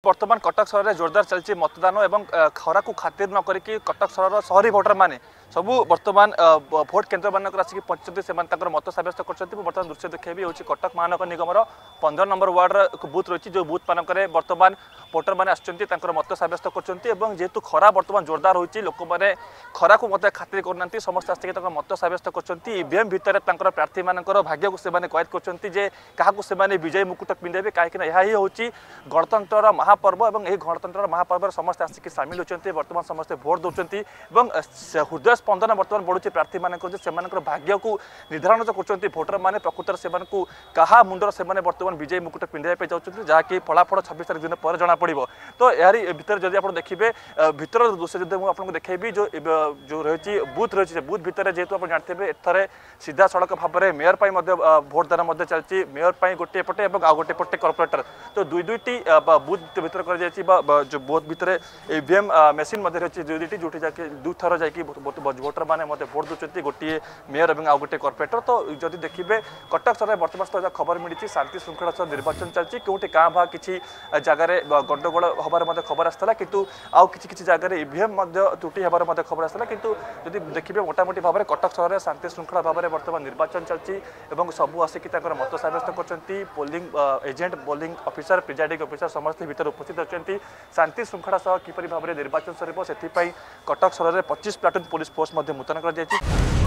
बर्तमान कटक सहर में जोरदार चलती मतदान और खरा को खातिर न करी कटक सहर सहरी भोटर मैंने सबू बर्तमान भोट केन्द्र मानक आसिक पहुंचते से मत सब्यस्त कर बर्तमान दृश्य देखा भी होची कटक महानगर निगम 15 नंबर वार्ड बूथ रही जो बूथ मानक बर्तमान भोटर मैंने आसर मत सब्यस्त कर जेहेतु खरा बर्तमान जोरदार होती लोक मैंने खरा को मत खातिर करना समस्त आसिक मत सब्यस्त कर ईवीएम भितर प्रार्थी मान भाग्य को कैद कर विजयी मुकुट पिंधे कहीं यही हूँ गणतंत्र महापर्व और यह गणतंत्र महापर्व समस्त आसिक सामिल होती बर्तमान समस्त भोट दौरान हृदय स्पंदन बर्तमान बढ़ुची प्रार्थी मान भाग्य को निर्धारण जो कर भोटर मैंने प्रकृत से क्या मुंडर से बर्तमान विजयी मुकुट पिंधाई जाऊँच जहाँकि फलाफल 26 तारीख दिन पर जना पड़ तो यारी भितर जब आप देखिए भितर दृश्य जब मुझे देखी जो रही बूथ रही बूथ भितर जेहेतु आप जानते हैं एथर सीधा सड़क भाव में मेयर भोटदान चलती मेयर गोटे पटे और आउ गोटे पटे कॉर्पोरेटर तो दुईटी बूथ भितर कर बूथ भितर ईवीएम मेसीन रही दुईटी जो दुई थर जा भोटर मैंने भोट दूसरी गोटे मेयर और आउ गोटे कॉर्पोरेटर तो जब देखिए कटक सहर बर्तमान खबर मिली शांति श्रृंखला सह निर्वाचन चलती कौटी काँ भा किसी जगार गंडगोल हबार खबर आसाला किंतु आउ किसी जगार ईवीएम त्रुटि हबार खबर आसाला किंतु जब देखिए मोटामोटी भाव में कटक सहर में शांति श्रृंखला भाव में बर्तमान निर्वाचन चलती सबू आसिक मत सब्यस्त कर polling agent polling officer presiding officer समस्त भीतर उपस्थित अच्छा शांति श्रृंखला सह किपरि भाव में निर्वाचन सर से कटक सहर में 25 प्लाटून पुलिस फोर्स मुतयन कर